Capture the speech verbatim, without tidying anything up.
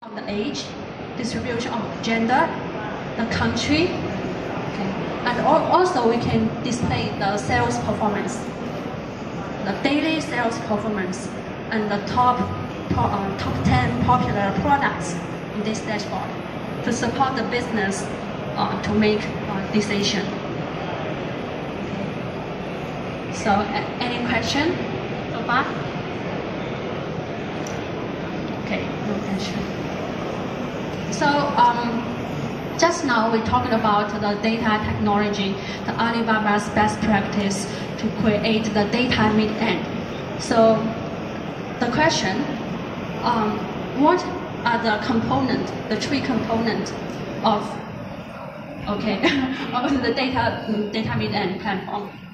the age, distribution of gender, the country, okay. And also we can display the sales performance, the daily sales performance, and the top, uh, top ten popular products in this dashboard to support the business uh, to make a decision. So, any question so far? Okay, no question. So, um, just now we're talking about the data technology, the Alibaba's best practice to create the data mid-end. So, the question, um, what are the components, the three components of, okay, of the data, data mid-end platform?